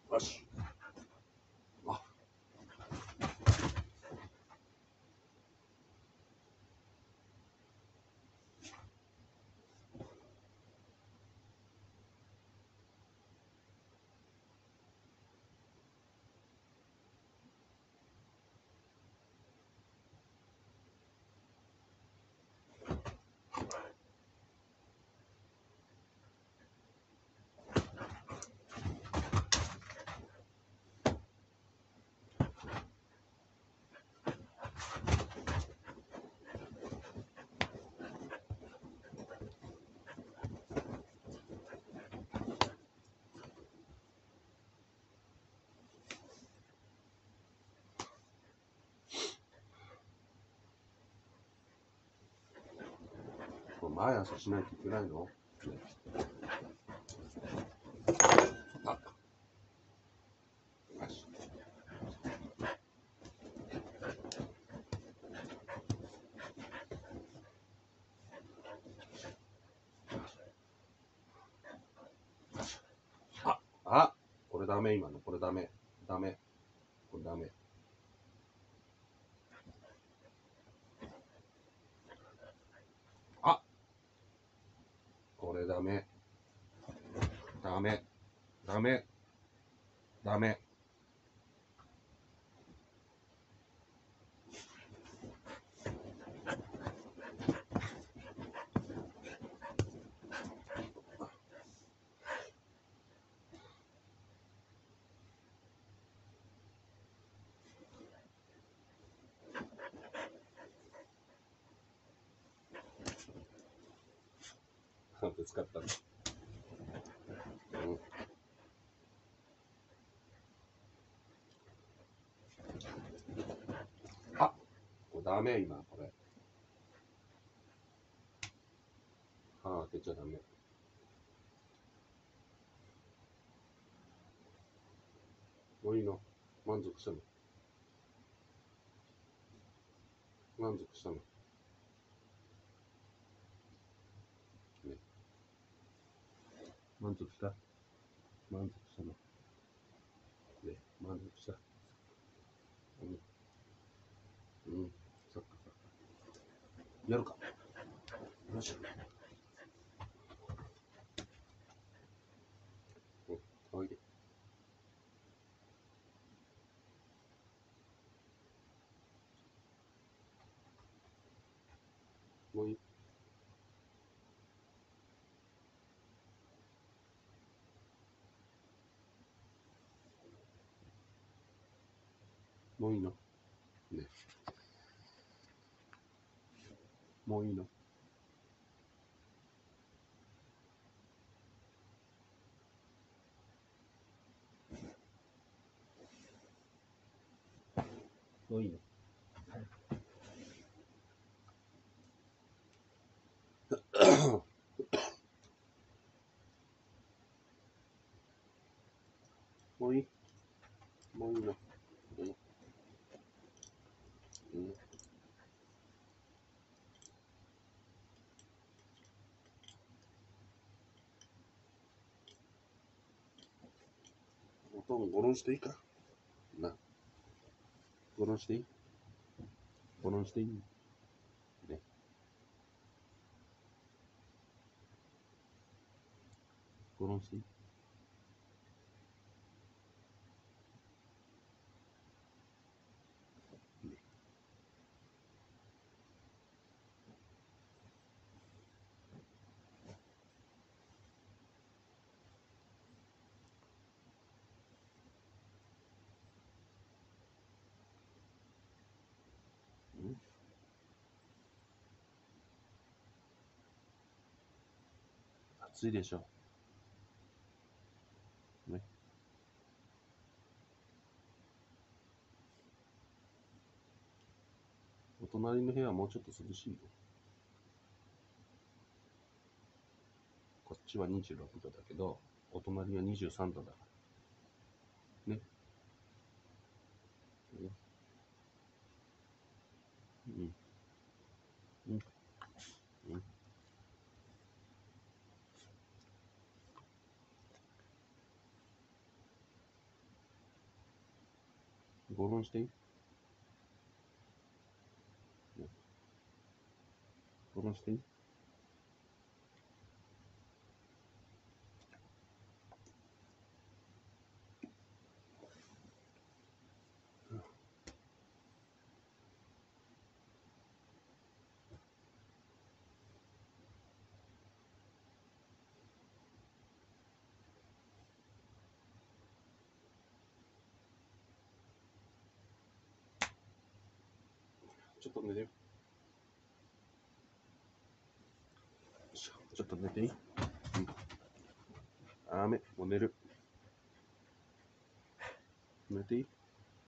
よし。あ、これ毎朝しないといけないの？あ、よし。あ、これダメ、今の。これダメ。ダメ。これダメ。あ、これダメ。ダメ。ダメ。ダメ。ぶつかったね。うん。あ、これダメ、今、これ。歯当てちゃダメ。もういいの？満足したの？満足したの？ね。満足した？満足したの？ね、満足した？うん。うん。そっかそっか。やるか。よいしょ。うん。おいで。もういい？もういいの？ね。もういいの？もういいの？もういい？もういいの？うん。うん。おとんゴロンしていいかな。ゴロンしていい？ゴロンしていいね。ゴロンしていい？ね。うん。暑いでしょ。ね。お隣の部屋はもうちょっと涼しいよ。こっちは26度だけど、お隣は23度だから。ね。ね。うん。うん。うん。 ゴロンしていい？ゴロンしていい？ちょっと寝てよ。ちょっと寝ていい？雨、もう寝る。寝ていい？